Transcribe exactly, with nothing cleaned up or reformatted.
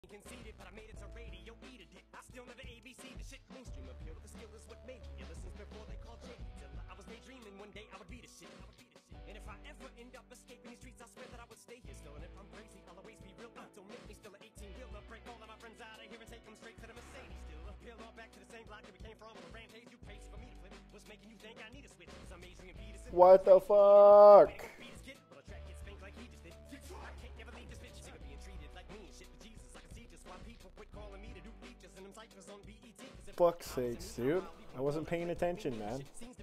Conceded, but I made it to radio, eat a dick. I still never A B C the shit. Mainstream appeal, the skill is what made me. Ever since before they called shit. Till I was daydreaming one day I would be the shit. I would be the shit. And if I ever end up escaping these streets, I swear that I would stay here still. And if I'm crazy, I'll always be real. Uh, don't make me still an eighteen wheeler. Break all of my friends out of here and take them straight to the Mercedes. Still appeal all back to the same block that we came from. On a rampage, you pace for me to flip. What's making you think I need a switch? Cause I'm Adrian Peterson. What the fuck? Fuck's sakes, dude. I wasn't paying attention, man.